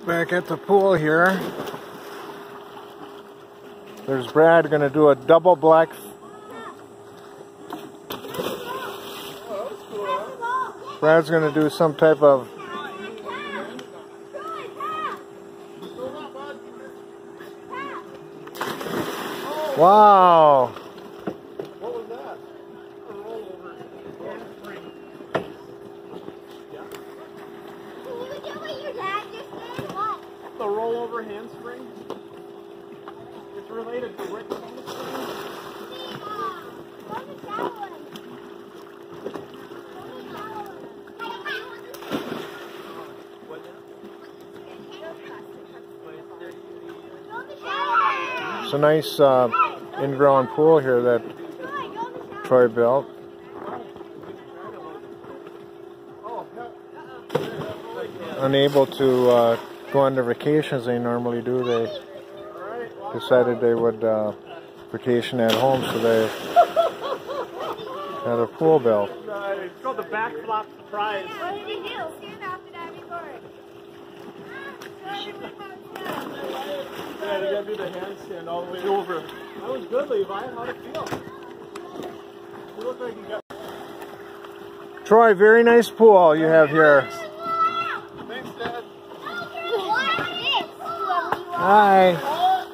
Back at the pool here. There's Brad going to do a double black. Brad's going to do some type of wow. What was that? A rollover handspring. Yeah. Can you do what your dad just did? What? The rollover handspring. It's related to Rick's handspring. What is that one? It's a nice in-ground pool here that Troy built. Unable to go on their vacations they normally do, they decided they would vacation at home, so they had a pool built. It's called the backflop surprise. What did he do? Stand after that record. Yeah, you gotta do the handstand all the way over. That was good, Levi. How'd it feel? You look like you got. Troy, very nice pool you have here. Thanks, Dad. Hi.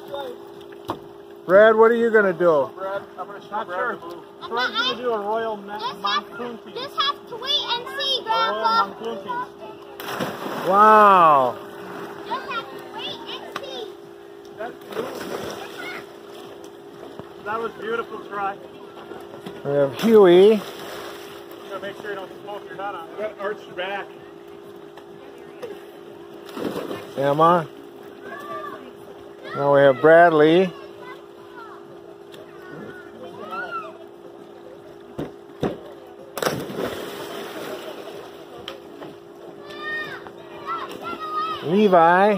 Brad, what are you going to do? Brad, I'm gonna show Brad the blue. Troy's gonna do a royal monsoon piece. Just have to wait and see, A royal Grandpa. monsoon piece. Wow. Just have to wait and see. That was beautiful, Troy. We have Huey. You gotta make sure you don't smoke your nut on it. You gotta arch your back. Emma. Now we have Bradley. Levi.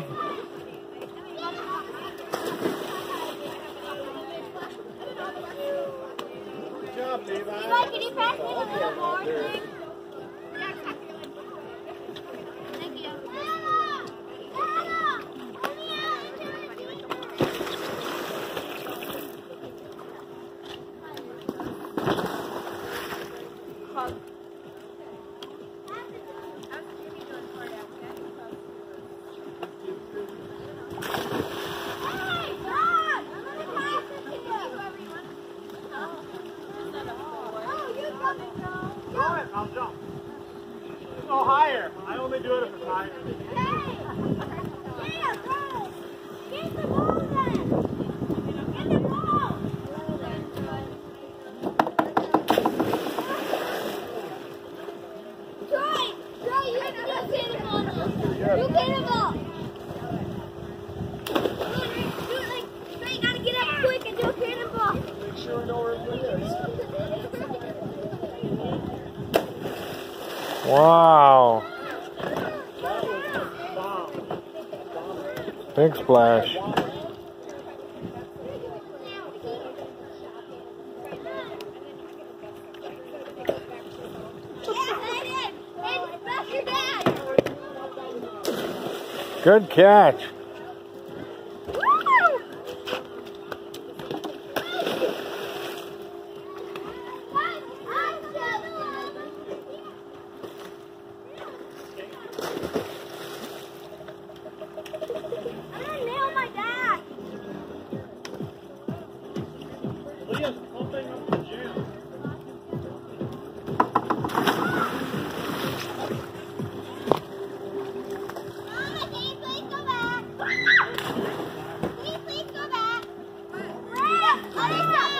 Good job, Levi. Levi, can you pass me the little more thing? Thank you. Go ahead, I'll jump. Go higher. I only do it if it's higher. Get the ball then! Get the ball! Troy! Troy, you get the ball now! You get the ball! Do it like, Troy, you gotta get up quick and do a cannonball! Make sure we know where it is. Wow. Big splash. Good catch. Leah's pumping up the gym. Please go back.